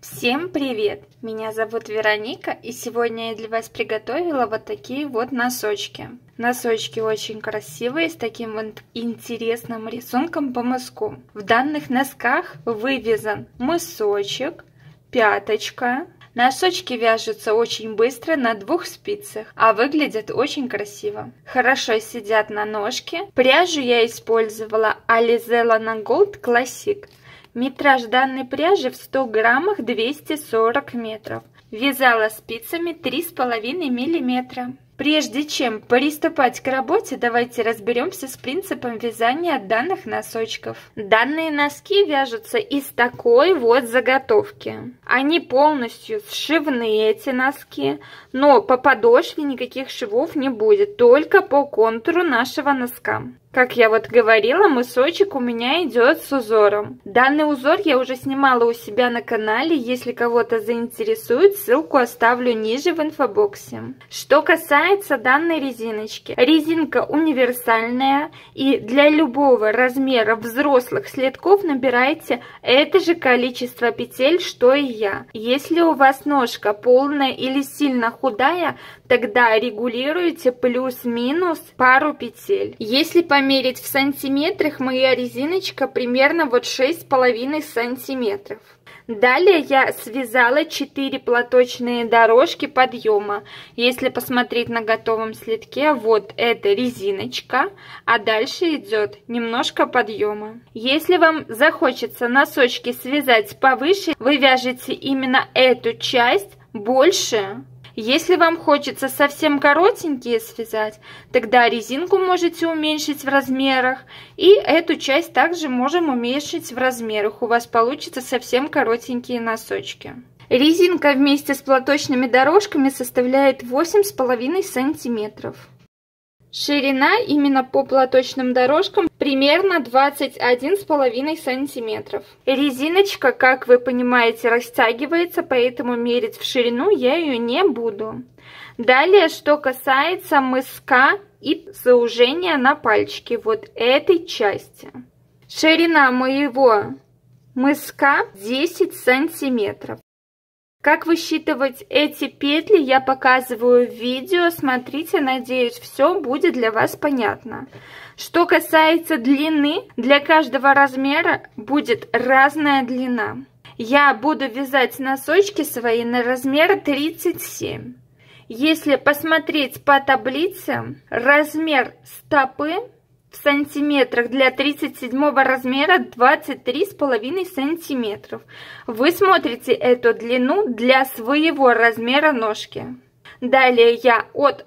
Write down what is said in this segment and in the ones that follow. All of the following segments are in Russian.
Всем привет! Меня зовут Вероника, и сегодня я для вас приготовила вот такие вот носочки. Носочки очень красивые, с таким вот интересным рисунком по мыску. В данных носках вывязан мысочек, пяточка. Носочки вяжутся очень быстро на 2 спицах, а выглядят очень красиво. Хорошо сидят на ножке. Пряжу я использовала Alize Lana Gold Classic. Метраж данной пряжи в 100 граммах 240 метров. Вязала спицами 3,5 миллиметра. Прежде чем приступать к работе, давайте разберемся с принципом вязания данных носочков. Данные носки вяжутся из такой вот заготовки. Они полностью сшивные, эти носки, но по подошве никаких швов не будет, только по контуру нашего носка. Как я вот говорила, мысочек у меня идет с узором. Данный узор я уже снимала у себя на канале. Если кого-то заинтересует, ссылку оставлю ниже в инфобоксе. Что касается данной резиночки. Резинка универсальная, и для любого размера взрослых следков набирайте это же количество петель, что и я. Если у вас ножка полная или сильно худая, тогда регулируйте плюс-минус пару петель. Если померить в сантиметрах, моя резиночка примерно вот 6,5 сантиметров. Далее я связала 4 платочные дорожки подъема. Если посмотреть на готовом следке, вот это резиночка, а дальше идет немножко подъема. Если вам захочется носочки связать повыше, вы вяжете именно эту часть больше. Если вам хочется совсем коротенькие связать, тогда резинку можете уменьшить в размерах, и эту часть также можем уменьшить в размерах. У вас получится совсем коротенькие носочки. Резинка вместе с платочными дорожками составляет 8,5 сантиметров. Ширина именно по платочным дорожкам примерно 21,5 сантиметров. Резиночка, как вы понимаете, растягивается, поэтому мерить в ширину я ее не буду. Далее, что касается мыска и заужения на пальчике вот этой части. Ширина моего мыска 10 сантиметров. Как высчитывать эти петли, я показываю в видео. Смотрите, надеюсь, все будет для вас понятно. Что касается длины, для каждого размера будет разная длина. Я буду вязать носочки свои на размер 37. Если посмотреть по таблице, размер стопы в сантиметрах для 37 размера 23,5 сантиметров. Вы смотрите эту длину для своего размера ножки. Далее я от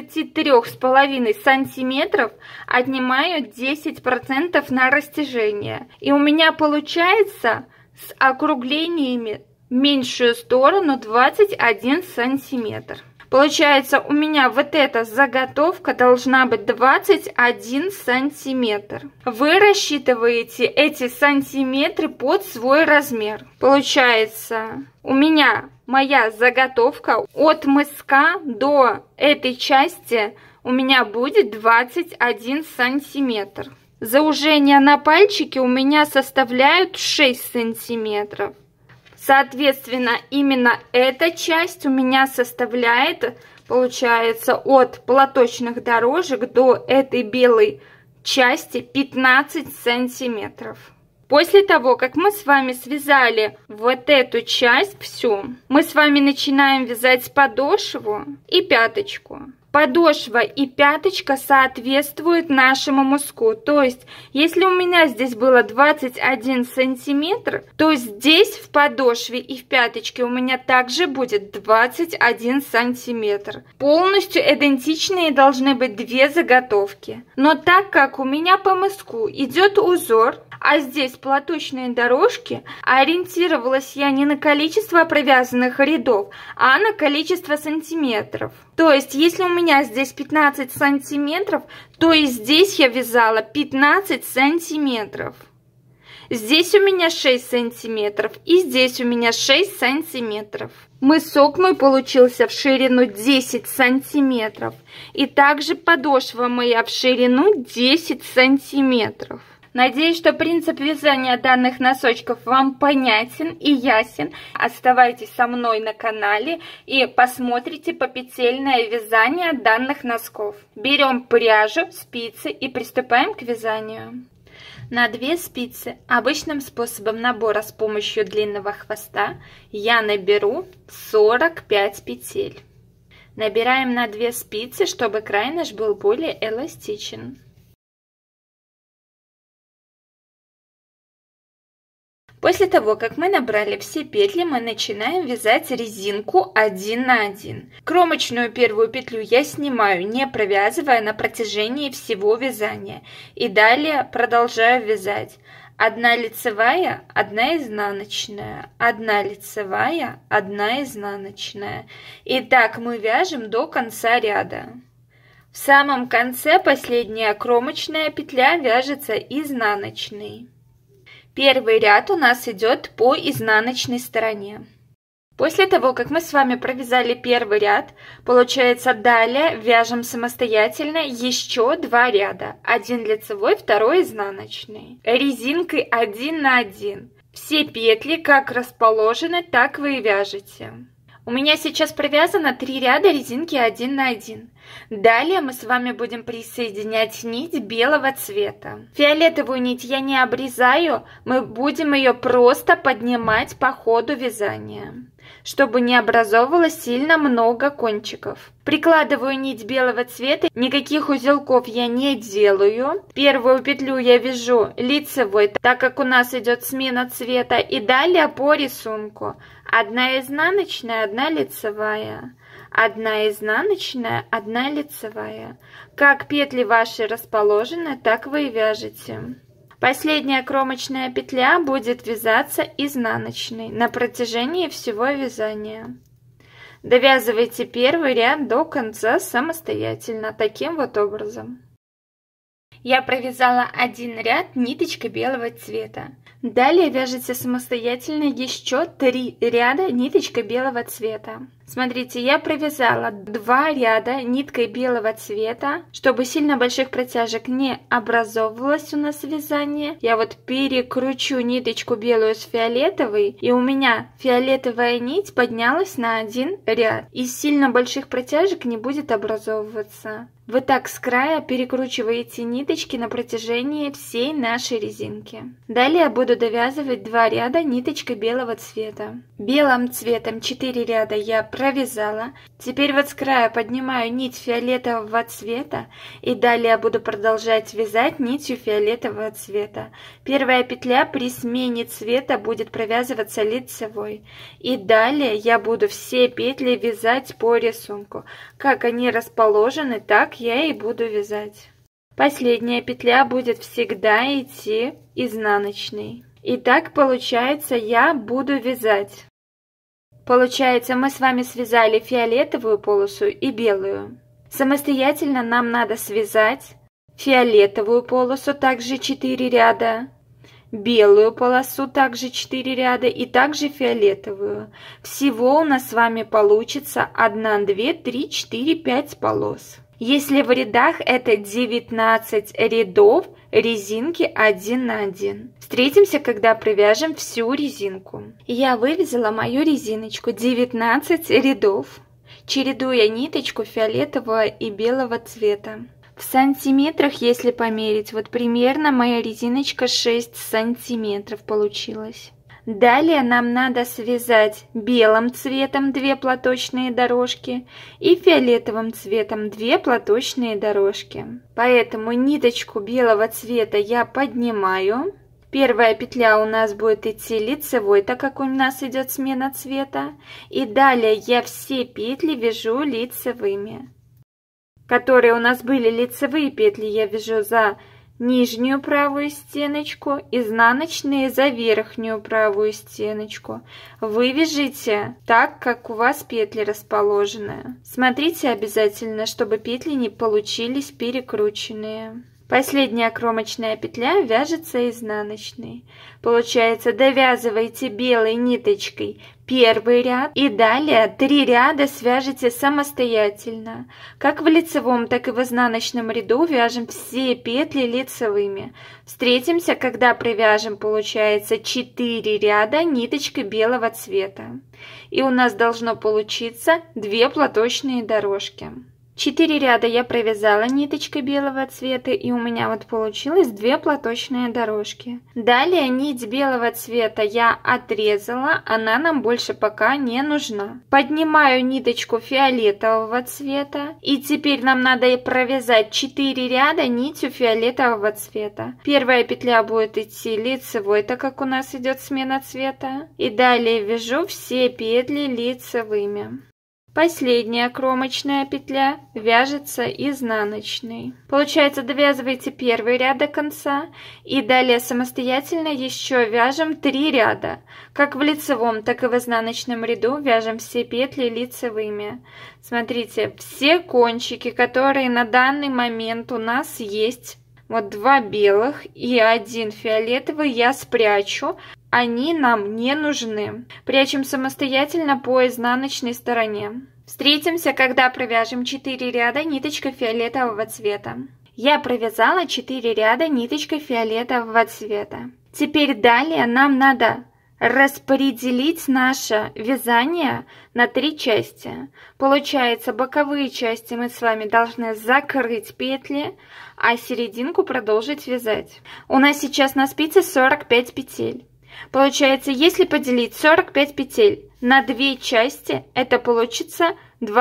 23,5 сантиметров отнимаю 10% на растяжение. И у меня получается с округлениями меньшую сторону 21 сантиметр. Получается, у меня вот эта заготовка должна быть 21 сантиметр. Вы рассчитываете эти сантиметры под свой размер. Получается, у меня моя заготовка от мыска до этой части у меня будет 21 сантиметр. Заужения на пальчике у меня составляют 6 сантиметров. Соответственно, именно эта часть у меня составляет, получается, от платочных дорожек до этой белой части 15 сантиметров. После того, как мы с вами связали вот эту часть всю, мы с вами начинаем вязать подошву и пяточку. Подошва и пяточка соответствуют нашему мыску. То есть, если у меня здесь было 21 сантиметр, то здесь в подошве и в пяточке у меня также будет 21 сантиметр. Полностью идентичные должны быть 2 заготовки. Но так как у меня по мыску идет узор, а здесь платочные дорожки, ориентировалась я не на количество провязанных рядов, а на количество сантиметров. То есть, если у меня здесь 15 сантиметров, то и здесь я вязала 15 сантиметров. Здесь у меня 6 сантиметров, и здесь у меня 6 сантиметров. Мысок мой получился в ширину 10 сантиметров. И также подошва моя в ширину 10 сантиметров. Надеюсь, что принцип вязания данных носочков вам понятен и ясен. Оставайтесь со мной на канале и посмотрите попетельное вязание данных носков. Берем пряжу, спицы и приступаем к вязанию. На 2 спицы обычным способом набора с помощью длинного хвоста я наберу 45 петель. Набираем на 2 спицы, чтобы край наш был более эластичен. После того, как мы набрали все петли, мы начинаем вязать резинку 1 на 1. Кромочную первую петлю я снимаю, не провязывая на протяжении всего вязания. И далее продолжаю вязать. 1 лицевая, 1 изнаночная, 1 лицевая, 1 изнаночная. И так мы вяжем до конца ряда. В самом конце последняя кромочная петля вяжется изнаночной. Первый ряд у нас идет по изнаночной стороне. После того, как мы с вами провязали первый ряд, получается, далее вяжем самостоятельно еще 2 ряда. 1 лицевой, 2 изнаночный. Резинкой 1 на 1. Все петли как расположены, так вы и вяжете. У меня сейчас провязано 3 ряда резинки 1 на 1. Далее мы с вами будем присоединять нить белого цвета. Фиолетовую нить я не обрезаю, мы будем ее просто поднимать по ходу вязания, чтобы не образовывалось сильно много кончиков. Прикладываю нить белого цвета, никаких узелков я не делаю. Первую петлю я вяжу лицевой, так как у нас идет смена цвета, и далее по рисунку. 1 изнаночная, 1 лицевая. 1 изнаночная, 1 лицевая. Как петли ваши расположены, так вы и вяжете. Последняя кромочная петля будет вязаться изнаночной на протяжении всего вязания. Довязывайте первый ряд до конца самостоятельно, таким вот образом. Я провязала 1 ряд ниточкой белого цвета. Далее вяжите самостоятельно еще 3 ряда ниточкой белого цвета. Смотрите, я провязала 2 ряда ниткой белого цвета, чтобы сильно больших протяжек не образовывалось у нас вязание. Я вот перекручу ниточку белую с фиолетовой, и у меня фиолетовая нить поднялась на 1 ряд. И сильно больших протяжек не будет образовываться. Вы так с края перекручиваете ниточки на протяжении всей нашей резинки. Далее я буду довязывать 2 ряда ниточкой белого цвета. Белым цветом 4 ряда я провязала. Теперь вот с края поднимаю нить фиолетового цвета, и далее я буду продолжать вязать нитью фиолетового цвета. Первая петля при смене цвета будет провязываться лицевой. И далее я буду все петли вязать по рисунку. Как они расположены, так я и буду вязать. Последняя петля будет всегда идти изнаночной. И так получается, я буду вязать. Получается, мы с вами связали фиолетовую полосу и белую. Самостоятельно нам надо связать фиолетовую полосу, также 4 ряда, белую полосу, также 4 ряда, и также фиолетовую. Всего у нас с вами получится 1, 2, 3, 4, 5 полос. Если в рядах это 19 рядов резинки 1 на 1. Встретимся, когда провяжем всю резинку. Я вывязала мою резиночку 19 рядов, чередуя ниточку фиолетового и белого цвета. В сантиметрах, если померить, вот примерно моя резиночка 6 сантиметров получилась. Далее нам надо связать белым цветом 2 платочные дорожки и фиолетовым цветом 2 платочные дорожки. Поэтому ниточку белого цвета я поднимаю. Первая петля у нас будет идти лицевой, так как у нас идет смена цвета. И далее я все петли вяжу лицевыми. Которые у нас были лицевые петли, я вяжу за нижнюю правую стеночку, изнаночные за верхнюю правую стеночку. Вы вяжите так, как у вас петли расположены. Смотрите обязательно, чтобы петли не получились перекрученные. Последняя кромочная петля вяжется изнаночной. Получается, довязывайте белой ниточкой первый ряд и далее 3 ряда свяжите самостоятельно. Как в лицевом, так и в изнаночном ряду вяжем все петли лицевыми. Встретимся, когда провяжем, получается, 4 ряда ниточкой белого цвета. И у нас должно получиться 2 платочные дорожки. 4 ряда я провязала ниточкой белого цвета, и у меня вот получилось 2 платочные дорожки. Далее нить белого цвета я отрезала, она нам больше пока не нужна. Поднимаю ниточку фиолетового цвета, и теперь нам надо провязать 4 ряда нитью фиолетового цвета. Первая петля будет идти лицевой, так как у нас идет смена цвета, и далее вяжу все петли лицевыми. Последняя кромочная петля вяжется изнаночной. Получается, довязывайте первый ряд до конца и далее самостоятельно еще вяжем 3 ряда. Как в лицевом, так и в изнаночном ряду вяжем все петли лицевыми. Смотрите, все кончики, которые на данный момент у нас есть, вот 2 белых и 1 фиолетовый, я спрячу. Они нам не нужны. Прячем самостоятельно по изнаночной стороне. Встретимся, когда провяжем 4 ряда ниточкой фиолетового цвета. Я провязала 4 ряда ниточкой фиолетового цвета. Теперь далее нам надо распределить наше вязание на 3 части. Получается, боковые части мы с вами должны закрыть петли, а серединку продолжить вязать. У нас сейчас на спице 45 петель. Получается, если поделить 45 петель на 2 части, это получится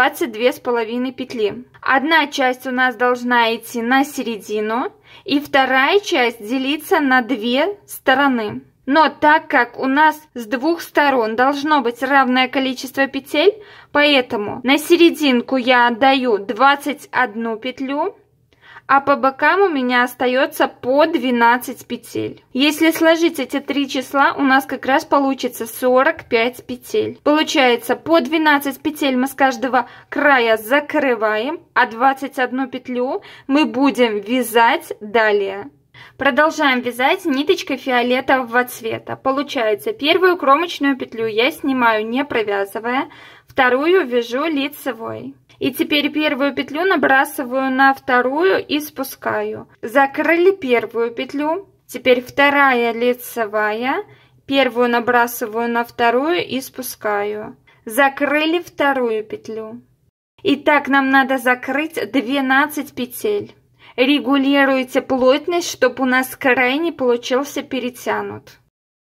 22,5 петли. Одна часть у нас должна идти на середину, и вторая часть делиться на 2 стороны. Но так как у нас с 2 сторон должно быть равное количество петель, поэтому на серединку я отдаю 21 петлю, а по бокам у меня остается по 12 петель. Если сложить эти 3 числа, у нас как раз получится 45 петель. Получается, по 12 петель мы с каждого края закрываем, а 21 петлю мы будем вязать далее. Продолжаем вязать ниточкой фиолетового цвета. Получается, первую кромочную петлю я снимаю, не провязывая, вторую вяжу лицевой. И теперь первую петлю набрасываю на вторую и спускаю. Закрыли первую петлю. Теперь вторая лицевая. Первую набрасываю на вторую и спускаю. Закрыли вторую петлю. И так нам надо закрыть 12 петель. Регулируйте плотность, чтобы у нас край не получился перетянут.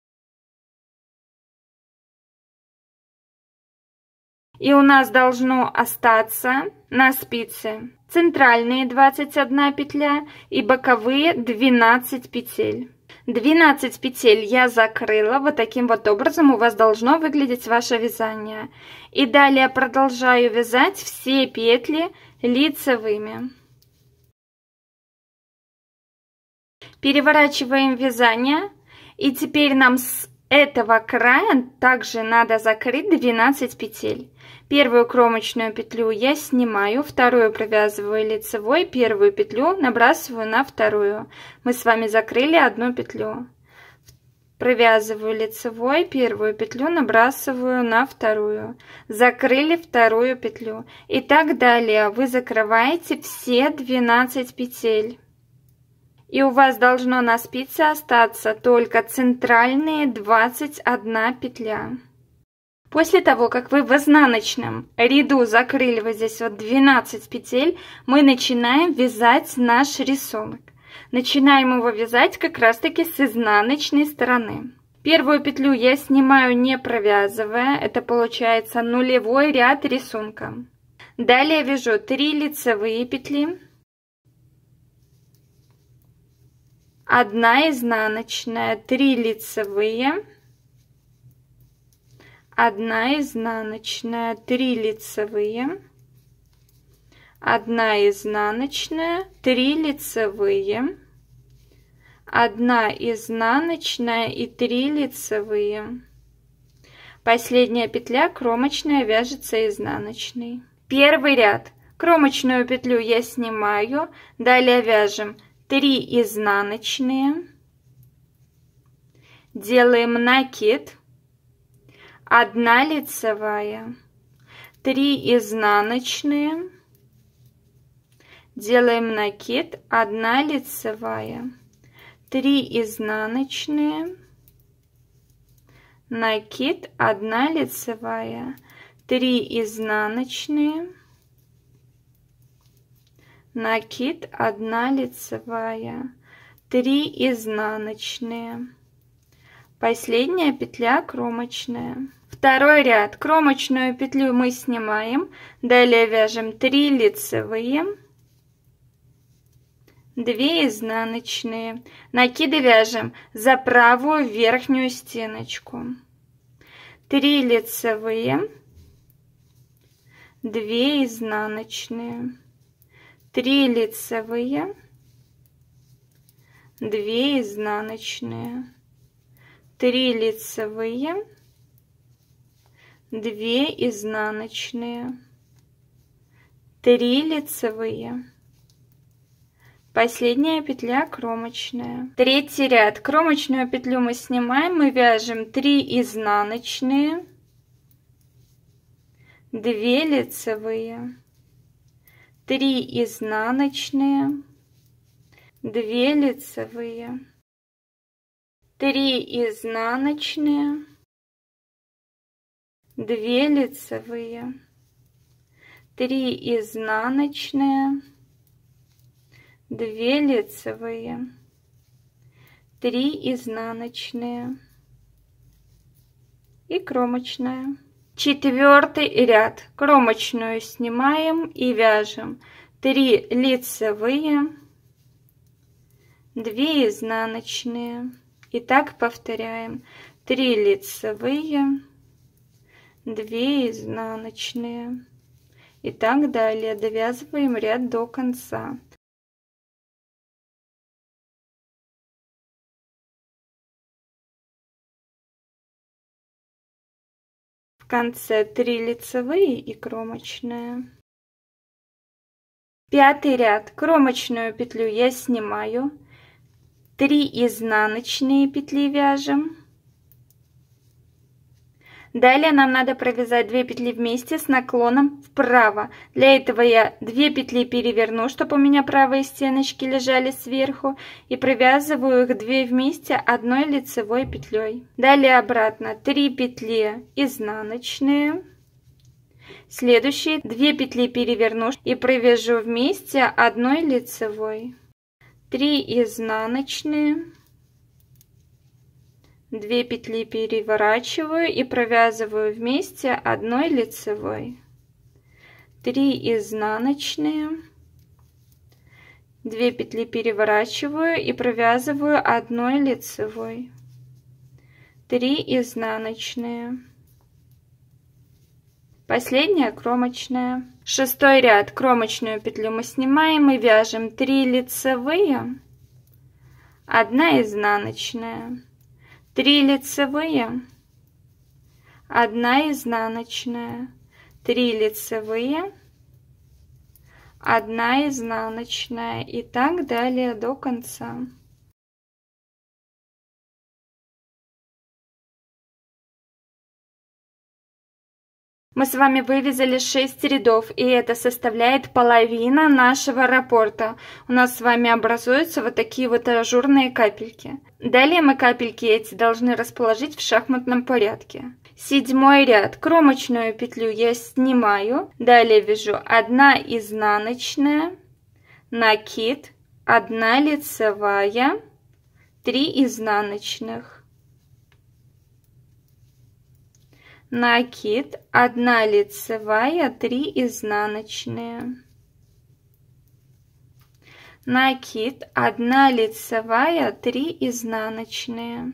И у нас должно остаться на спице центральные 21 петля и боковые 12 петель. 12 петель я закрыла. Вот таким вот образом у вас должно выглядеть ваше вязание. И далее продолжаю вязать все петли лицевыми. Переворачиваем вязание. И теперь нам с этого края также надо закрыть 12 петель. Первую кромочную петлю я снимаю, вторую провязываю лицевой, первую петлю набрасываю на вторую. Мы с вами закрыли одну петлю. Провязываю лицевой, первую петлю набрасываю на вторую. Закрыли вторую петлю. И так далее. Вы закрываете все 12 петель. И у вас должно на спице остаться только центральные 21 петля. После того, как вы в изнаночном ряду закрыли вот здесь вот 12 петель, мы начинаем вязать наш рисунок. Начинаем его вязать как раз таки с изнаночной стороны. Первую петлю я снимаю, не провязывая, это получается нулевой ряд рисунка. Далее вяжу 3 лицевые петли, 1 изнаночная, 3 лицевые, 1 изнаночная, 3 лицевые, 1 изнаночная, 3 лицевые, 1 изнаночная и 3 лицевые. Последняя петля кромочная вяжется изнаночной. Первый ряд. Кромочную петлю я снимаю, далее вяжем 3 изнаночные, делаем накид, 1 лицевая, 3 изнаночные, делаем накид, 1 лицевая, 3 изнаночные, накид, 1 лицевая, 3 изнаночные, накид, 1 лицевая, 3 изнаночные. Последняя петля кромочная. Второй ряд. Кромочную петлю мы снимаем, далее вяжем 3 лицевые, 2 изнаночные. Накиды вяжем за правую верхнюю стеночку. 3 лицевые, 2 изнаночные, 3 лицевые, 2 изнаночные, 3 лицевые, 2 изнаночные, 3 лицевые. Последняя петля кромочная. Третий ряд. Кромочную петлю мы снимаем, мы вяжем 3 изнаночные, 2 лицевые, 3 изнаночные, 2 лицевые, 3 изнаночные, 2 лицевые, 3 изнаночные, 2 лицевые, 3 изнаночные и кромочная. Четвертый ряд. Кромочную снимаем и вяжем 3 лицевые, 2 изнаночные. И так повторяем: 3 лицевые, 2 изнаночные. И так далее. Довязываем ряд до конца. В конце 3 лицевые и кромочная. Пятый ряд. Кромочную петлю я снимаю, 3 изнаночные петли вяжем. Далее нам надо провязать 2 петли вместе с наклоном вправо. Для этого я 2 петли переверну, чтобы у меня правые стеночки лежали сверху, и провязываю их 2 вместе одной лицевой петлей. Далее обратно 3 петли изнаночные. Следующие 2 петли переверну и провяжу вместе одной лицевой. 3 изнаночные, 2 петли переворачиваю и провязываю вместе одной лицевой, 3 изнаночные, 2 петли переворачиваю и провязываю одной лицевой, 3 изнаночные. Последняя кромочная. Шестой ряд. Кромочную петлю мы снимаем и вяжем 3 лицевые, 1 изнаночная, 3 лицевые, 1 изнаночная, 3 лицевые, 1 изнаночная и так далее до конца. Мы с вами вывязали 6 рядов, и это составляет половина нашего раппорта. У нас с вами образуются вот такие вот ажурные капельки. Далее мы капельки эти должны расположить в шахматном порядке. Седьмой ряд. Кромочную петлю я снимаю. Далее вяжу 1 изнаночная, накид, 1 лицевая, 3 изнаночных. Накид, 1 лицевая, 3 изнаночные. Накид, 1 лицевая, 3 изнаночные.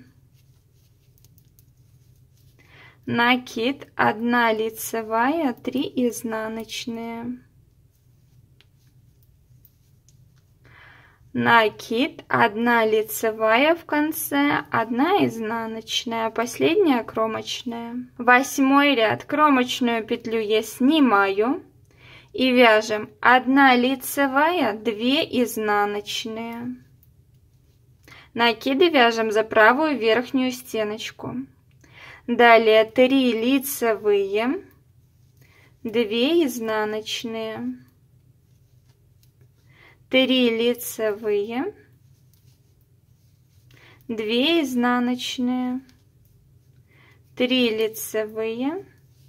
Накид, 1 лицевая, 3 изнаночные. Накид, 1 лицевая в конце, 1 изнаночная, последняя кромочная. Восьмой ряд. Кромочную петлю я снимаю и вяжем 1 лицевая, 2 изнаночные. Накиды вяжем за правую верхнюю стеночку. Далее 3 лицевые, 2 изнаночные, 3 лицевые, 2 изнаночные, 3 лицевые,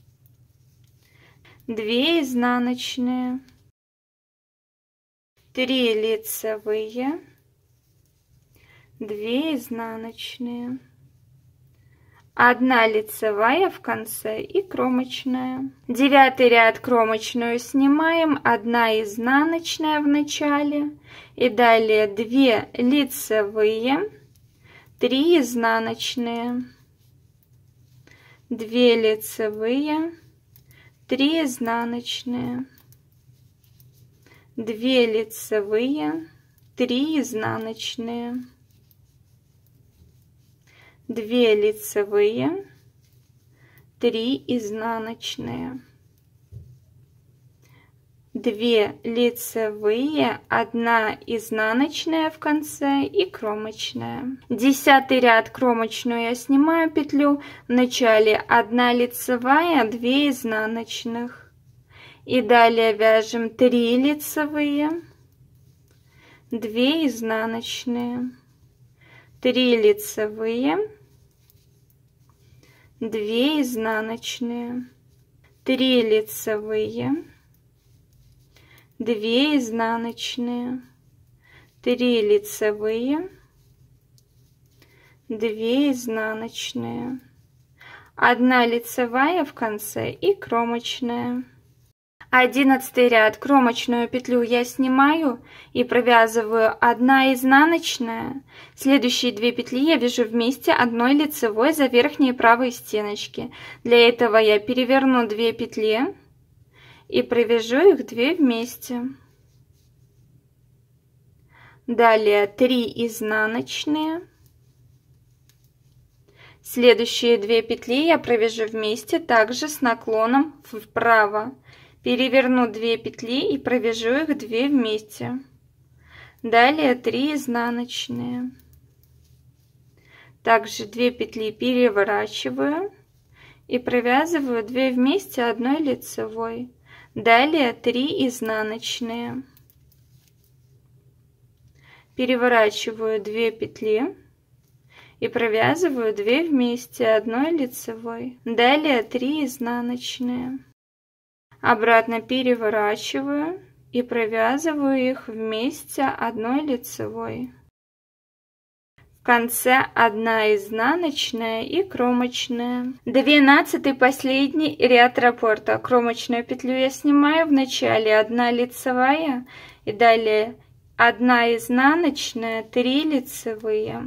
2 изнаночные, 3 лицевые, 2 изнаночные, 1 лицевая в конце и кромочная. 9 ряд кромочную снимаем, 1 изнаночная в начале и далее 2 лицевые, 3 изнаночные, 2 лицевые, 3 изнаночные, 2 лицевые, 3 изнаночные, 2 лицевые, 3 изнаночные, 2 лицевые, 1 изнаночная в конце и кромочная. 10 ряд кромочную я снимаю петлю, в начале 1 лицевая, 2 изнаночных и далее вяжем 3 лицевые, 2 изнаночные, 3 лицевые, 2 изнаночные, 3 лицевые, 2 изнаночные, 3 лицевые, 2 изнаночные, 1 лицевая в конце и кромочная. 11 ряд кромочную петлю я снимаю и провязываю 1 изнаночная. Следующие 2 петли я вяжу вместе 1 лицевой за верхние правые стеночки. Для этого я переверну 2 петли и провяжу их 2 вместе. Далее 3 изнаночные. Следующие 2 петли я провяжу вместе также с наклоном вправо. Переверну 2 петли и провяжу их 2 вместе. Далее 3 изнаночные. Также 2 петли переворачиваю и провязываю 2 вместе 1 лицевой. Далее 3 изнаночные. Переворачиваю 2 петли и провязываю 2 вместе 1 лицевой. Далее 3 изнаночные. Обратно переворачиваю и провязываю их вместе 1 лицевой. В конце 1 изнаночная и кромочная. 12 последний ряд раппорта. Кромочную петлю я снимаю, в начале 1 лицевая и далее 1 изнаночная, 3 лицевые,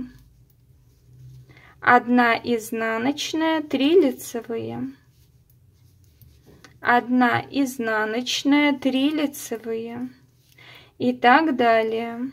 1 изнаночная, 3 лицевые, 1 изнаночная, 3 лицевые и так далее.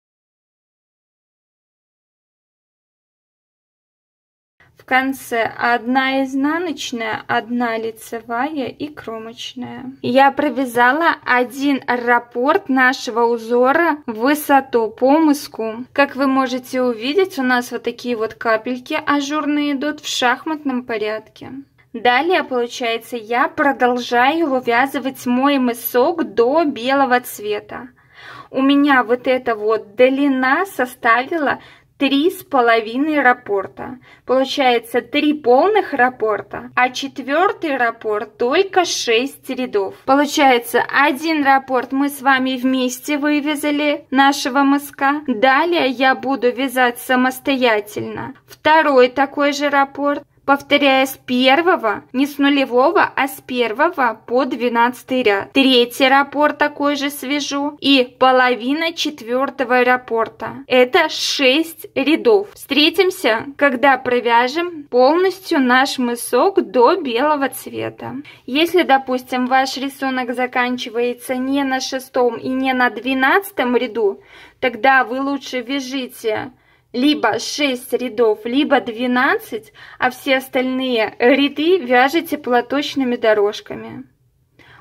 В конце 1 изнаночная, 1 лицевая и кромочная. Я провязала 1 раппорт нашего узора в высоту по мыску. Как вы можете увидеть, у нас вот такие вот капельки ажурные идут в шахматном порядке. Далее, получается, я продолжаю вывязывать мой мысок до белого цвета. У меня вот эта вот длина составила 3,5 раппорта. Получается 3 полных раппорта, а 4-й раппорт только 6 рядов. Получается 1 раппорт мы с вами вместе вывязали нашего мыска. Далее я буду вязать самостоятельно 2-й такой же раппорт, повторяя с 1-го, не с нулевого, а с 1-го по 12 ряд. 3-й раппорт такой же свяжу и половина 4-го раппорта. Это 6 рядов. Встретимся, когда провяжем полностью наш мысок до белого цвета. Если, допустим, ваш рисунок заканчивается не на 6-м и не на 12-м ряду, тогда вы лучше вяжите либо 6 рядов, либо 12, а все остальные ряды вяжете платочными дорожками.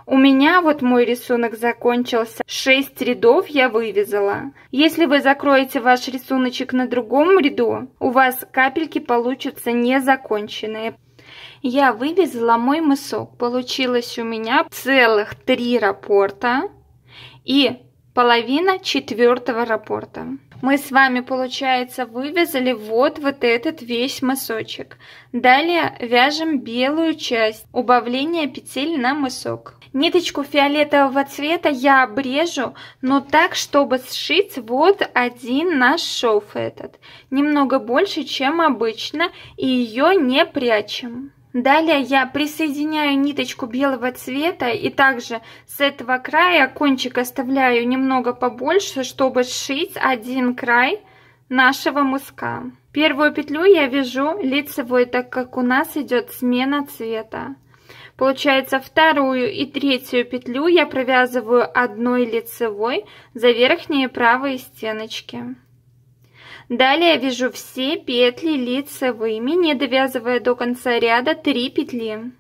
У меня вот мой рисунок закончился, 6 рядов я вывязала. Если вы закроете ваш рисуночек на другом ряду, у вас капельки получатся незаконченные. Я вывязала мой мысок, получилось у меня целых 3 раппорта и половина 4-го раппорта. Мы с вами, получается, вывязали вот этот весь мысочек. Далее вяжем белую часть, убавление петель на мысок. Ниточку фиолетового цвета я обрежу, но так, чтобы сшить вот один наш шов этот. Немного больше, чем обычно, и ее не прячем. Далее я присоединяю ниточку белого цвета и также с этого края кончик оставляю немного побольше, чтобы сшить один край нашего мыска. Первую петлю я вяжу лицевой, так как у нас идет смена цвета. Получается, вторую и третью петлю я провязываю одной лицевой за верхние правые стеночки. Далее вяжу все петли лицевыми, не довязывая до конца ряда 3 петли.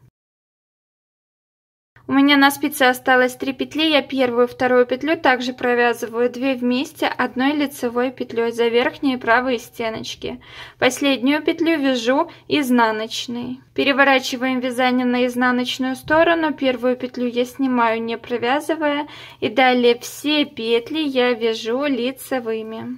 У меня на спице осталось 3 петли, я первую и вторую петлю также провязываю 2 вместе одной лицевой петлей за верхние правые стеночки. Последнюю петлю вяжу изнаночной. Переворачиваем вязание на изнаночную сторону, первую петлю я снимаю, не провязывая, и далее все петли я вяжу лицевыми.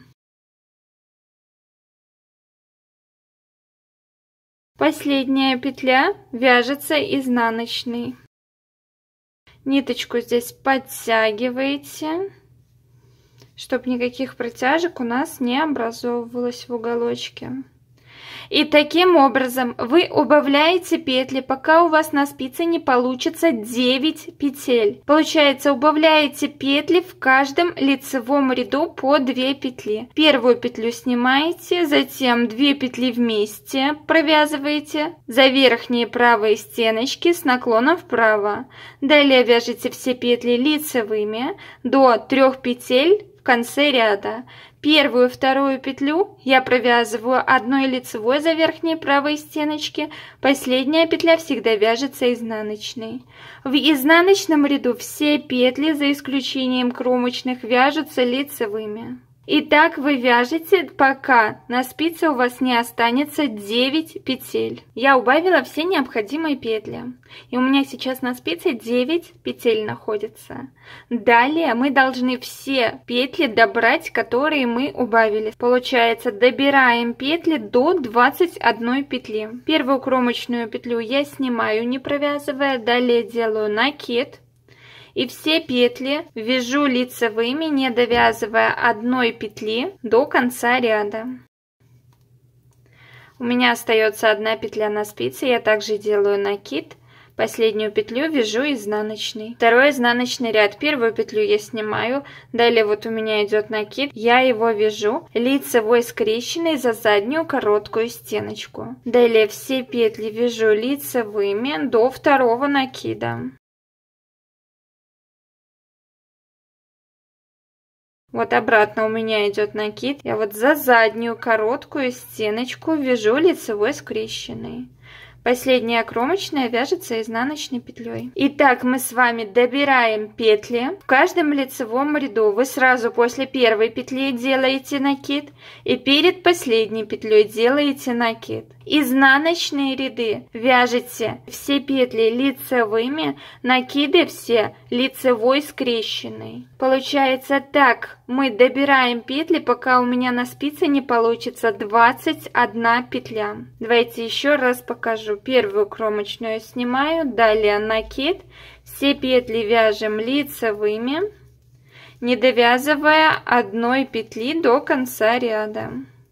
Последняя петля вяжется изнаночной. Ниточку здесь подтягиваете, чтобы никаких протяжек у нас не образовывалось в уголочке. И таким образом вы убавляете петли, пока у вас на спице не получится 9 петель. Получается, убавляете петли в каждом лицевом ряду по 2 петли. Первую петлю снимаете, затем 2 петли вместе провязываете за верхние правые стеночки с наклоном вправо. Далее вяжете все петли лицевыми до 3 петель в конце ряда. Первую и вторую петлю я провязываю одной лицевой за верхние правые стеночки. Последняя петля всегда вяжется изнаночной. В изнаночном ряду все петли, за исключением кромочных, вяжутся лицевыми. И так вы вяжете, пока на спице у вас не останется 9 петель. Я убавила все необходимые петли. И у меня сейчас на спице 9 петель находится. Далее мы должны все петли добрать, которые мы убавили. Получается, добираем петли до 21 петли. Первую кромочную петлю я снимаю, не провязывая. Далее делаю накид. И все петли вяжу лицевыми, не довязывая одной петли до конца ряда. У меня остается одна петля на спице, я также делаю накид. Последнюю петлю вяжу изнаночной. Второй изнаночный ряд. Первую петлю я снимаю. Далее вот у меня идет накид. Я его вяжу лицевой скрещенной за заднюю короткую стеночку. Далее все петли вяжу лицевыми до второго накида. Вот обратно у меня идет накид. Я вот за заднюю короткую стеночку вяжу лицевой скрещенной. Последняя кромочная вяжется изнаночной петлей. Итак, мы с вами добираем петли. В каждом лицевом ряду вы сразу после первой петли делаете накид и перед последней петлей делаете накид. Изнаночные ряды вяжете все петли лицевыми, накиды все лицевой скрещенной. Получается так, мы добираем петли, пока у меня на спице не получится 21 петля. Давайте еще раз покажу. Первую кромочную снимаю, далее накид, все петли вяжем лицевыми, не довязывая одной петли до конца ряда.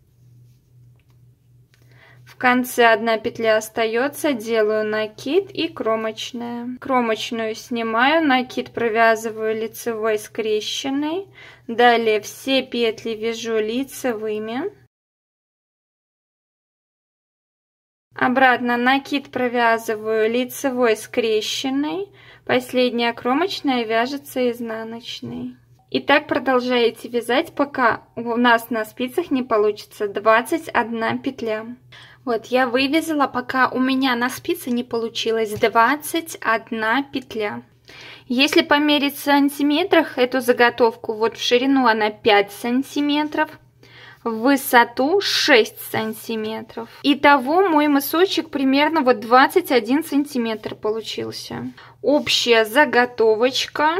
В конце одна петля остается, делаю накид и кромочная. Кромочную снимаю, накид провязываю лицевой скрещенной, далее все петли вяжу лицевыми. Обратно накид провязываю лицевой скрещенной, последняя кромочная вяжется изнаночной. И так продолжаете вязать, пока у нас на спицах не получится 21 петля. Вот я вывязала, пока у меня на спице не получилось 21 петля. Если померить в сантиметрах эту заготовку, вот в ширину она 5 сантиметров, в высоту 6 сантиметров. Итого мой мысочек примерно вот 21 сантиметр получился. Общая заготовочка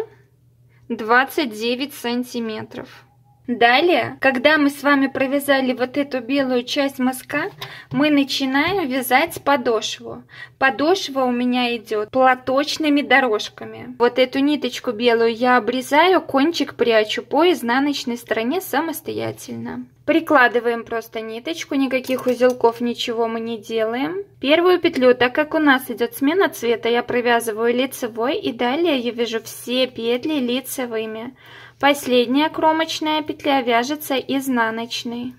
29 сантиметров. Далее, когда мы с вами провязали вот эту белую часть мыска, мы начинаем вязать подошву. Подошва у меня идет платочными дорожками. Вот эту ниточку белую я обрезаю, кончик прячу по изнаночной стороне самостоятельно. Прикладываем просто ниточку, никаких узелков, ничего мы не делаем. Первую петлю, так как у нас идет смена цвета, я провязываю лицевой, и далее я вяжу все петли лицевыми. Последняя кромочная петля вяжется изнаночной.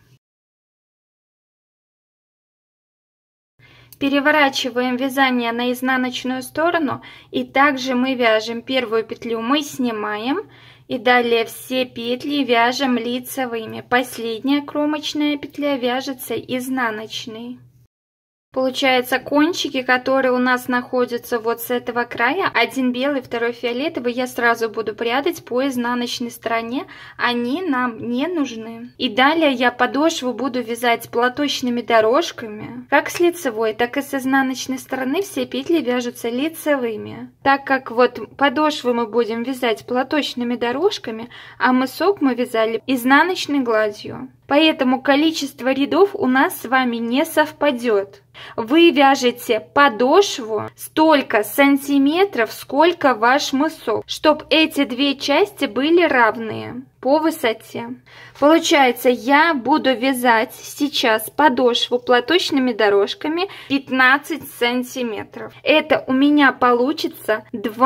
Переворачиваем вязание на изнаночную сторону, и также мы вяжем первую петлю, мы снимаем, и далее все петли вяжем лицевыми. Последняя кромочная петля вяжется изнаночной. Получается, кончики, которые у нас находятся вот с этого края, один белый, второй фиолетовый, я сразу буду прятать по изнаночной стороне, они нам не нужны. И далее я подошву буду вязать платочными дорожками, как с лицевой, так и с изнаночной стороны все петли вяжутся лицевыми. Так как вот подошву мы будем вязать платочными дорожками, а мысок мы вязали изнаночной гладью. Поэтому количество рядов у нас с вами не совпадет. Вы вяжете подошву столько сантиметров, сколько ваш мысок, чтобы эти две части были равные по высоте. Получается, я буду вязать сейчас подошву платочными дорожками 15 сантиметров. Это у меня получится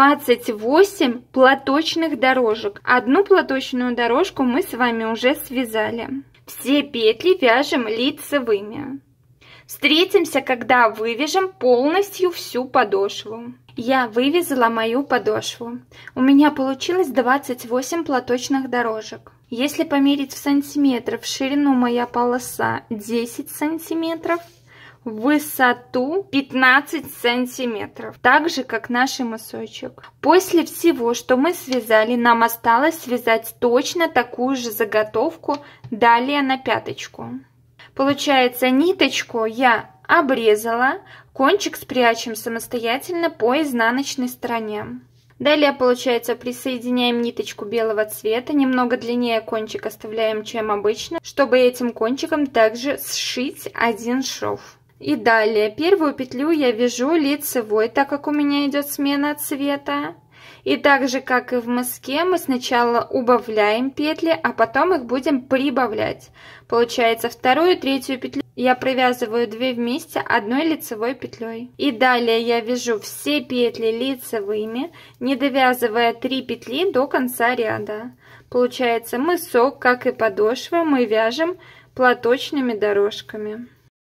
28 платочных дорожек. Одну платочную дорожку мы с вами уже связали. Все петли вяжем лицевыми. Встретимся, когда вывяжем полностью всю подошву. Я вывязала мою подошву. У меня получилось 28 платочных дорожек. Если померить в сантиметрах, в ширину моя полоса 10 сантиметров, в высоту 15 сантиметров, так же как наш мысочек. После всего, что мы связали, нам осталось связать точно такую же заготовку далее на пяточку. Получается, ниточку я обрезала, кончик спрячем самостоятельно по изнаночной стороне. Далее, получается, присоединяем ниточку белого цвета, немного длиннее кончик оставляем, чем обычно, чтобы этим кончиком также сшить один шов. И далее первую петлю я вяжу лицевой, так как у меня идет смена цвета. И так же, как и в мыске, мы сначала убавляем петли, а потом их будем прибавлять. Получается, вторую и третью петлю я провязываю 2 вместе одной лицевой петлей. И далее я вяжу все петли лицевыми, не довязывая 3 петли до конца ряда. Получается, мысок, как и подошва, мы вяжем платочными дорожками.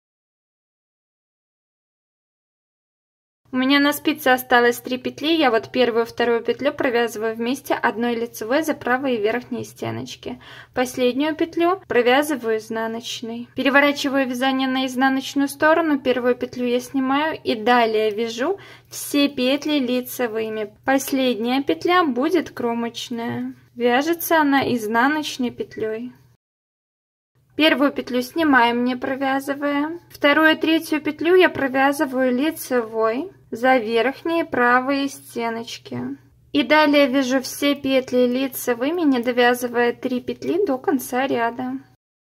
У меня на спице осталось 3 петли, я вот первую и вторую петлю провязываю вместе одной лицевой за правые верхние стеночки. Последнюю петлю провязываю изнаночной. Переворачиваю вязание на изнаночную сторону, первую петлю я снимаю и далее вяжу все петли лицевыми. Последняя петля будет кромочная. Вяжется она изнаночной петлей. Первую петлю снимаем, не провязывая. Вторую и третью петлю я провязываю лицевой за верхние правые стеночки. И далее вяжу все петли лицевыми, не довязывая 3 петли до конца ряда.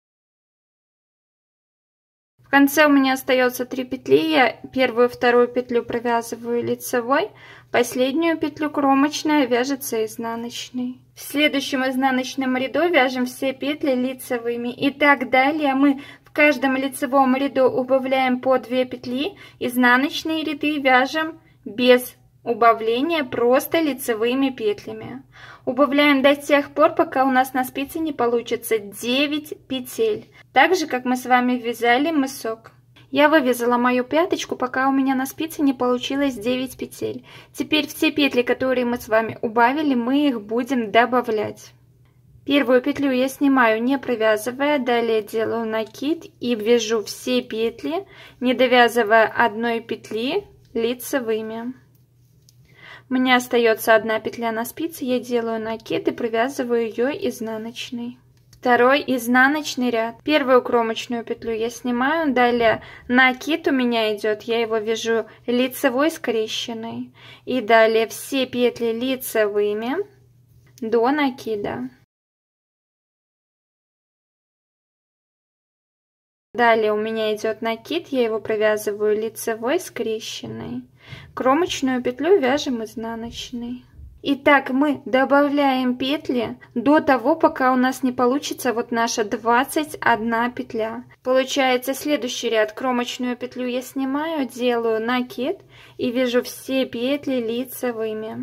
В конце у меня остается 3 петли, я первую и вторую петлю провязываю лицевой, последнюю петлю кромочная вяжется изнаночной. В следующем изнаночном ряду вяжем все петли лицевыми. И так далее мы в каждом лицевом ряду убавляем по 2 петли, изнаночные ряды вяжем без убавления, просто лицевыми петлями. Убавляем до тех пор, пока у нас на спице не получится 9 петель, так же как мы с вами вязали мысок. Я вывязала мою пяточку, пока у меня на спице не получилось 9 петель. Теперь все петли, которые мы с вами убавили, мы их будем добавлять. Первую петлю я снимаю, не провязывая, далее делаю накид и вяжу все петли, не довязывая одной петли лицевыми. У меня остается одна петля на спице, я делаю накид и провязываю ее изнаночной. Второй изнаночный ряд. Первую кромочную петлю я снимаю, далее накид у меня идет, я его вяжу лицевой скрещенной. И далее все петли лицевыми до накида. Далее у меня идет накид, я его провязываю лицевой скрещенной. Кромочную петлю вяжем изнаночной. Итак, мы добавляем петли до того, пока у нас не получится вот наша 21 петля. Получается следующий ряд. Кромочную петлю я снимаю, делаю накид и вяжу все петли лицевыми,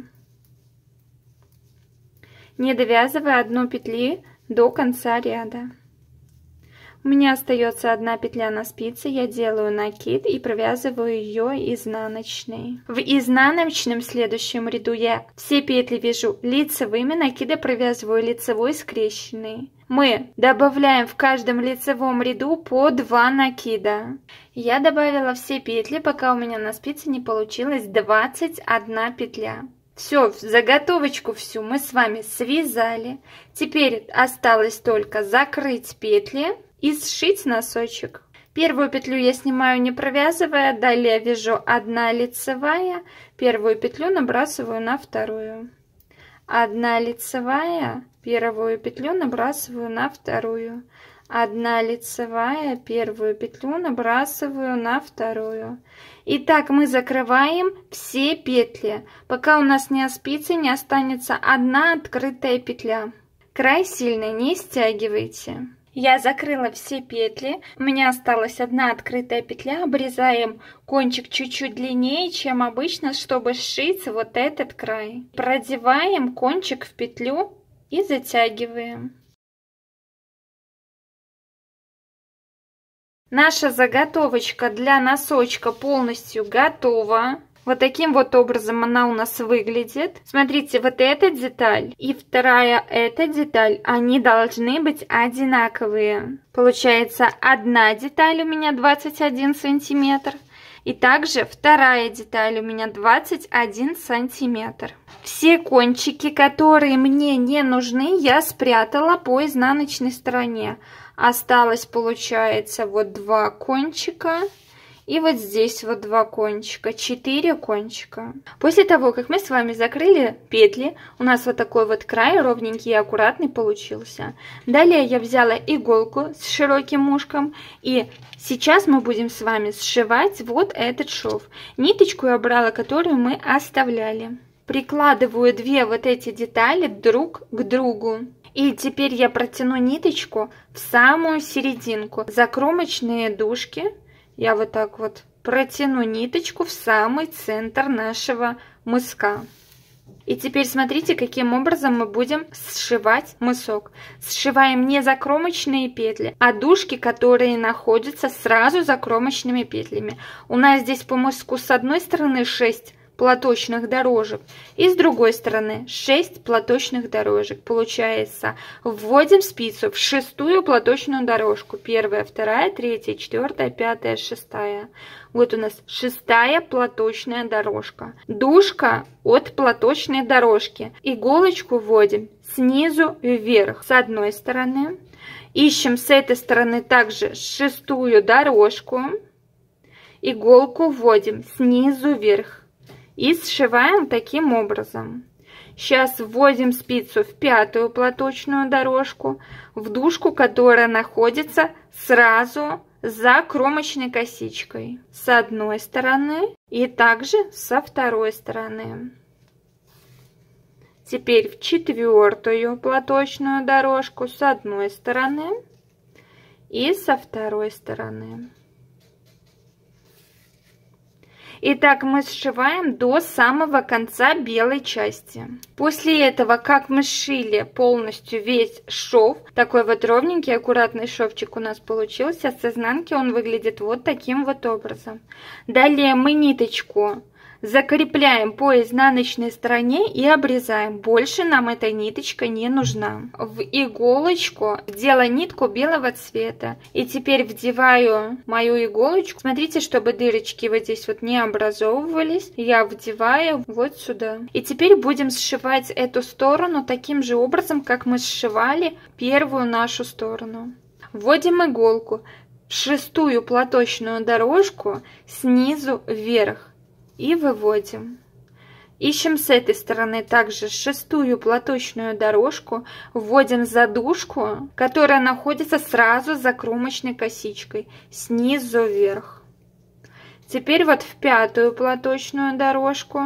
не довязывая одну петлю до конца ряда. У меня остается одна петля на спице, я делаю накид и провязываю ее изнаночной. В изнаночном следующем ряду я все петли вяжу лицевыми, накиды провязываю лицевой скрещенной. Мы добавляем в каждом лицевом ряду по 2 накида. Я добавила все петли, пока у меня на спице не получилось 21 петля. Все, заготовочку всю мы с вами связали. Теперь осталось только закрыть петли и сшить носочек. Первую петлю я снимаю, не провязывая, далее вяжу 1 лицевая, первую петлю набрасываю на вторую, 1 лицевая, первую петлю набрасываю на вторую, 1 лицевая, первую петлю набрасываю на вторую. И так мы закрываем все петли, пока у нас на спице не останется одна открытая петля. Край сильно не стягивайте. Я закрыла все петли, у меня осталась одна открытая петля, обрезаем кончик чуть-чуть длиннее, чем обычно, чтобы сшить вот этот край. Продеваем кончик в петлю и затягиваем. Наша заготовочка для носочка полностью готова. Вот таким вот образом она у нас выглядит. Смотрите, вот эта деталь и вторая эта деталь, они должны быть одинаковые. Получается, одна деталь у меня 21 сантиметр. И также вторая деталь у меня 21 сантиметр. Все кончики, которые мне не нужны, я спрятала по изнаночной стороне. Осталось, получается, вот 2 кончика. И вот здесь вот 2 кончика, 4 кончика. После того, как мы с вами закрыли петли, у нас вот такой вот край ровненький и аккуратный получился. Далее я взяла иголку с широким ушком, и сейчас мы будем с вами сшивать вот этот шов. Ниточку я брала, которую мы оставляли. Прикладываю 2 вот эти детали друг к другу. И теперь я протяну ниточку в самую серединку. За кромочные дужки я вот так вот протяну ниточку в самый центр нашего мыска. И теперь смотрите, каким образом мы будем сшивать мысок. Сшиваем не за кромочные петли, а дужки, которые находятся сразу за кромочными петлями. У нас здесь по мыску с одной стороны 6 платочных дорожек и с другой стороны 6 платочных дорожек. Получается, вводим спицу в 6-ю платочную дорожку. 1, 2, 3, 4, 5, 6. Вот у нас 6-я платочная дорожка. Дужка от платочной дорожки. Иголочку вводим снизу вверх с одной стороны. Ищем с этой стороны также 6-ю дорожку. Иголку вводим снизу вверх. И сшиваем таким образом. Сейчас вводим спицу в 5-ю платочную дорожку, в дужку, которая находится сразу за кромочной косичкой. С одной стороны и также со второй стороны. Теперь в 4-ю платочную дорожку с одной стороны и со второй стороны. Итак, мы сшиваем до самого конца белой части. После этого, как мы сшили полностью весь шов, такой вот ровненький, аккуратный шовчик у нас получился. С изнанки он выглядит вот таким вот образом. Далее мы ниточку Закрепляем по изнаночной стороне и обрезаем. Больше нам эта ниточка не нужна. В иголочку вдела нитку белого цвета. И теперь вдеваю мою иголочку. Смотрите, чтобы дырочки вот здесь вот не образовывались. Я вдеваю вот сюда. И теперь будем сшивать эту сторону таким же образом, как мы сшивали первую нашу сторону. Вводим иголку в шестую платочную дорожку снизу вверх. И выводим. Ищем с этой стороны также шестую платочную дорожку, вводим задушку, которая находится сразу за кромочной косичкой, снизу вверх. Теперь вот в пятую платочную дорожку,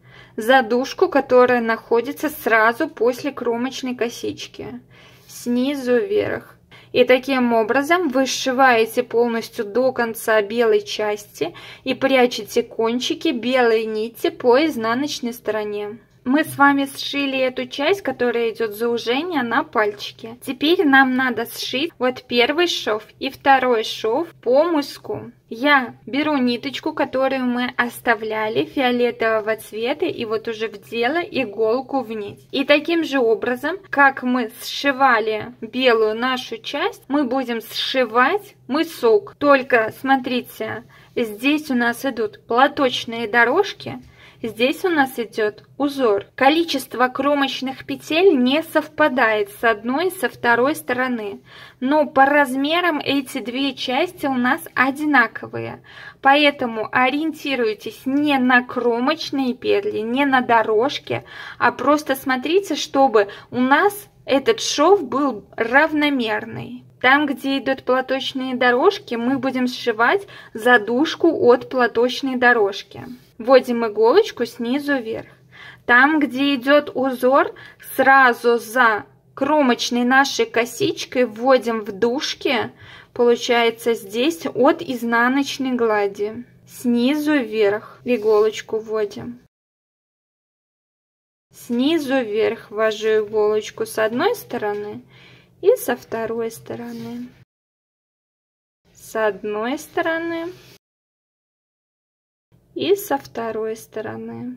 задушку, которая находится сразу после кромочной косички, снизу вверх. И таким образом вы сшиваете полностью до конца белой части и прячете кончики белой нити по изнаночной стороне. Мы с вами сшили эту часть, которая идет заужение на пальчике. Теперь нам надо сшить вот первый шов и второй шов по мыску. Я беру ниточку, которую мы оставляли фиолетового цвета, и вот уже вдела иголку в нить. И таким же образом, как мы сшивали белую нашу часть, мы будем сшивать мысок. Только смотрите, здесь у нас идут платочные дорожки. Здесь у нас идет узор. Количество кромочных петель не совпадает с одной и со второй стороны. Но по размерам эти две части у нас одинаковые. Поэтому ориентируйтесь не на кромочные петли, не на дорожки, а просто смотрите, чтобы у нас этот шов был равномерный. Там, где идут платочные дорожки, мы будем сшивать задушку от платочной дорожки. Вводим иголочку снизу вверх. Там, где идет узор, сразу за кромочной нашей косичкой вводим в дужки, получается здесь от изнаночной глади. Снизу вверх в иголочку вводим. Снизу вверх ввожу иголочку с одной стороны и со второй стороны. С одной стороны и со второй стороны.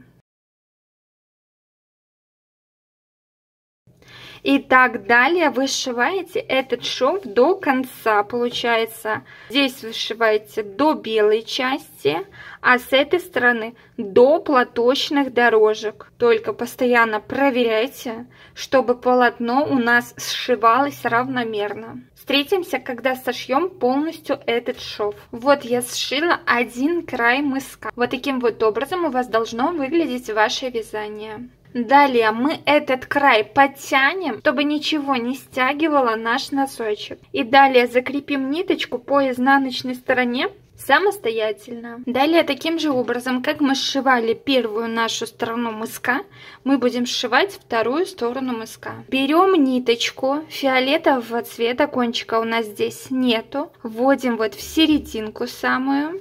И так далее вы сшиваете этот шов до конца. Получается, здесь вы сшиваете до белой части, а с этой стороны до платочных дорожек. Только постоянно проверяйте, чтобы полотно у нас сшивалось равномерно. Встретимся, когда сошьем полностью этот шов. Вот я сшила один край мыска. Вот таким вот образом у вас должно выглядеть ваше вязание. Далее мы этот край подтянем, чтобы ничего не стягивало наш носочек. И далее закрепим ниточку по изнаночной стороне самостоятельно. Далее таким же образом, как мы сшивали первую нашу сторону мыска, мы будем сшивать вторую сторону мыска. Берем ниточку фиолетового цвета, кончика у нас здесь нету, вводим вот в серединку самую.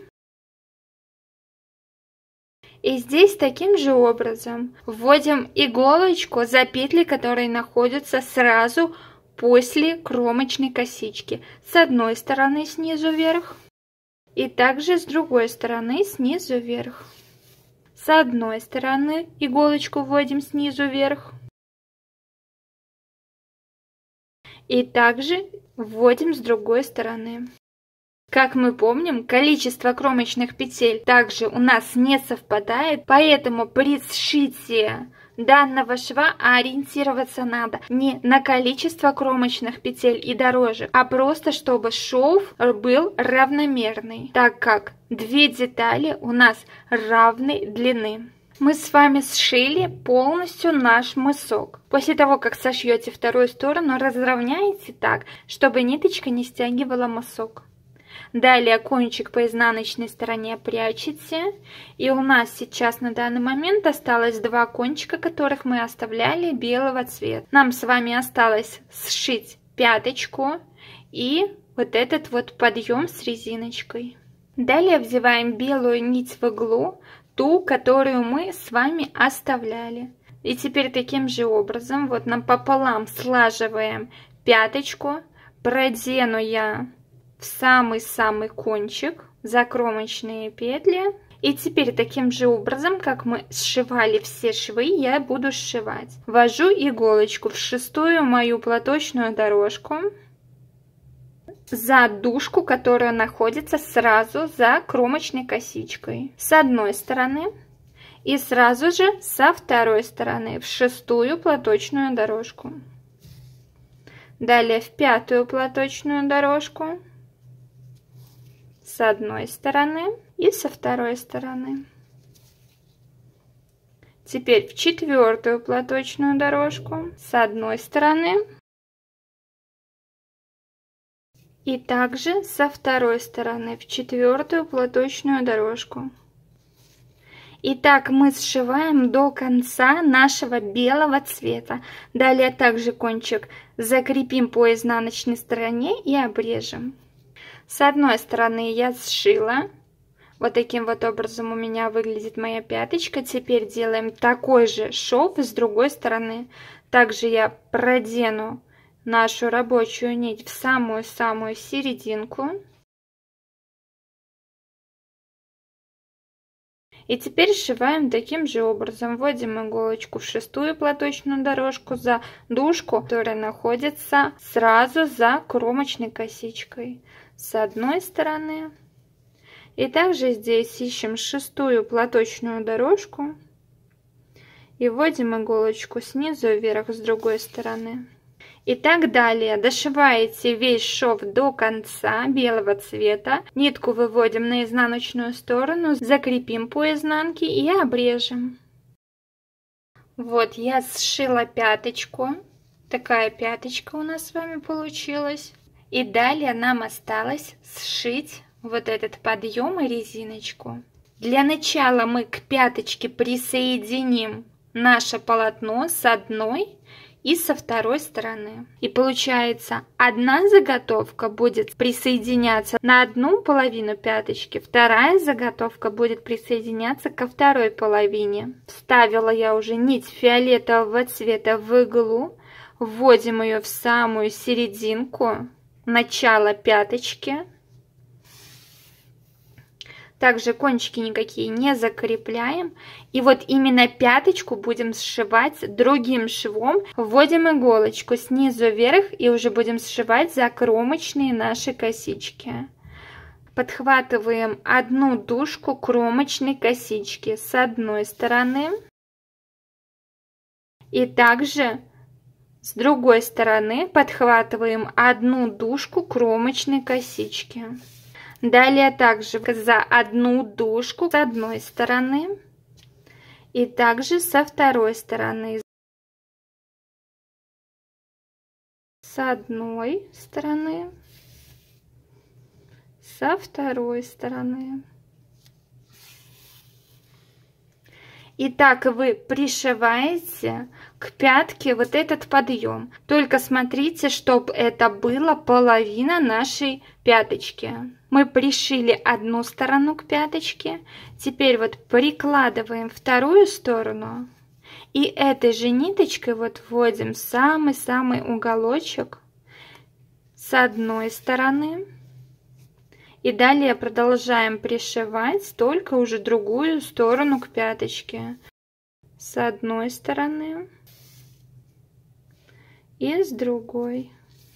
И здесь таким же образом вводим иголочку за петли, которые находятся сразу после кромочной косички. С одной стороны снизу вверх и также с другой стороны снизу вверх. С одной стороны иголочку вводим снизу вверх и также вводим с другой стороны. Как мы помним, количество кромочных петель также у нас не совпадает, поэтому при сшитии данного шва ориентироваться надо не на количество кромочных петель и дорожек, а просто чтобы шов был равномерный, так как две детали у нас равной длины. Мы с вами сшили полностью наш мысок. После того, как сошьете вторую сторону, разровняете так, чтобы ниточка не стягивала мысок. Далее кончик по изнаночной стороне прячете. И у нас сейчас на данный момент осталось два кончика, которых мы оставляли белого цвета. Нам с вами осталось сшить пяточку и вот этот вот подъем с резиночкой. Далее взываем белую нить в иглу, ту, которую мы с вами оставляли. И теперь таким же образом вот напополам слаживаем пяточку, продену я в самый-самый кончик за кромочные петли И теперь таким же образом, как мы сшивали все швы, я буду сшивать. Ввожу иголочку в шестую мою платочную дорожку за дужку, которая находится сразу за кромочной косичкой с одной стороны и сразу же со второй стороны в шестую платочную дорожку. Далее в пятую платочную дорожку с одной стороны и со второй стороны. Теперь в четвертую платочную дорожку с одной стороны и также со второй стороны в четвертую платочную дорожку. И так мы сшиваем до конца нашего белого цвета. Далее также кончик закрепим по изнаночной стороне и обрежем. С одной стороны я сшила. Вот таким вот образом у меня выглядит моя пяточка. Теперь делаем такой же шов с другой стороны. Также я продену нашу рабочую нить в самую-самую серединку. И теперь сшиваем таким же образом. Вводим иголочку в шестую платочную дорожку за дужку, которая находится сразу за кромочной косичкой с одной стороны. И также здесь ищем шестую платочную дорожку и вводим иголочку снизу вверх с другой стороны. И так далее. Дошиваете весь шов до конца белого цвета. Нитку выводим на изнаночную сторону, закрепим по изнанке и обрежем. Вот я сшила пяточку. Такая пяточка у нас с вами получилась. И далее нам осталось сшить вот этот подъем и резиночку. Для начала мы к пяточке присоединим наше полотно с одной и со второй стороны. И получается, одна заготовка будет присоединяться на одну половину пяточки, вторая заготовка будет присоединяться ко второй половине. Вставила я уже нить фиолетового цвета в иглу, вводим ее в самую серединку, начало пяточки. Также кончики никакие не закрепляем. И вот именно пяточку будем сшивать другим швом. Вводим иголочку снизу вверх и уже будем сшивать за кромочные наши косички. Подхватываем одну дужку кромочной косички с одной стороны. И также с другой стороны подхватываем одну дужку кромочной косички. Далее также за одну дужку с одной стороны и также со второй стороны. С одной стороны, со второй стороны. И так вы пришиваете к пятке вот этот подъем. Только смотрите, чтобы это была половина нашей пяточки. Мы пришили одну сторону к пяточке. Теперь вот прикладываем вторую сторону. И этой же ниточкой вот вводим самый-самый уголочек с одной стороны. И далее продолжаем пришивать только уже другую сторону к пяточке. С одной стороны и с другой.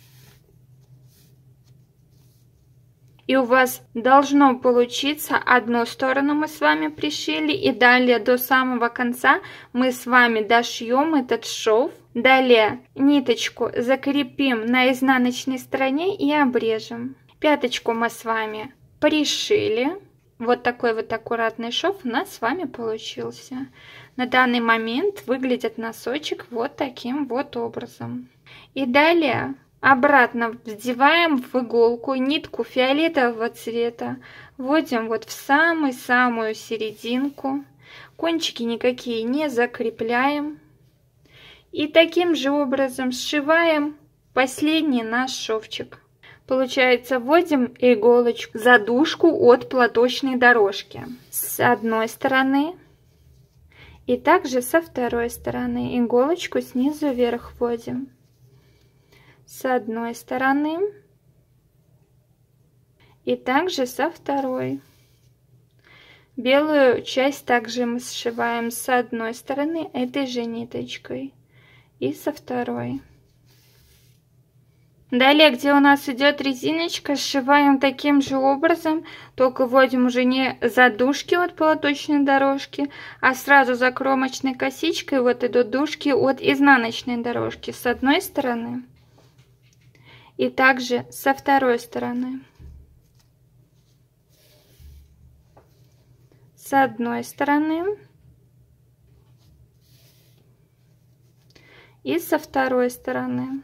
И у вас должно получиться, одну сторону мы с вами пришили, и далее до самого конца мы с вами дошьем этот шов. Далее ниточку закрепим на изнаночной стороне и обрежем. Пяточку мы с вами пришили. Вот такой вот аккуратный шов у нас с вами получился. На данный момент выглядит носочек вот таким вот образом. И далее обратно вдеваем в иголку нитку фиолетового цвета. Вводим вот в самую-самую серединку. Кончики никакие не закрепляем. И таким же образом сшиваем последний наш шовчик. Получается, вводим иголочку за дужку от платочной дорожки с одной стороны и также со второй стороны. Иголочку снизу вверх вводим с одной стороны и также со второй. Белую часть также мы сшиваем с одной стороны этой же ниточкой и со второй. Далее, где у нас идет резиночка, сшиваем таким же образом, только вводим уже не задушки от полоточной дорожки, а сразу за кромочной косичкой вот идут дужки от изнаночной дорожки с одной стороны и также со второй стороны. С одной стороны и со второй стороны.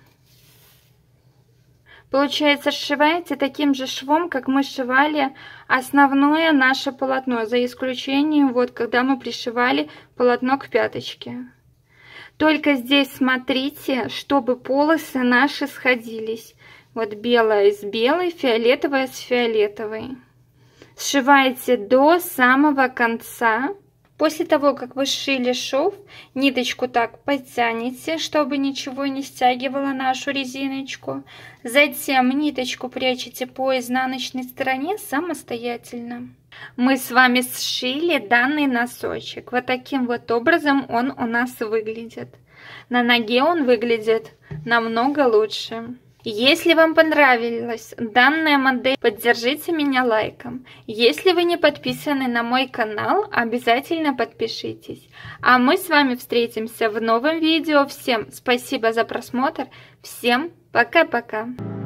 Получается, сшиваете таким же швом, как мы сшивали основное наше полотно, за исключением вот когда мы пришивали полотно к пяточке. Только здесь смотрите, чтобы полосы наши сходились. Вот белая с белой, фиолетовая с фиолетовой. Сшиваете до самого конца. После того, как вы сшили шов, ниточку так подтянете, чтобы ничего не стягивало нашу резиночку. Затем ниточку прячете по изнаночной стороне самостоятельно. Мы с вами сшили данный носочек. Вот таким вот образом он у нас выглядит. На ноге он выглядит намного лучше. Если вам понравилась данная модель, поддержите меня лайком. Если вы не подписаны на мой канал, обязательно подпишитесь. А мы с вами встретимся в новом видео. Всем спасибо за просмотр. Всем пока-пока.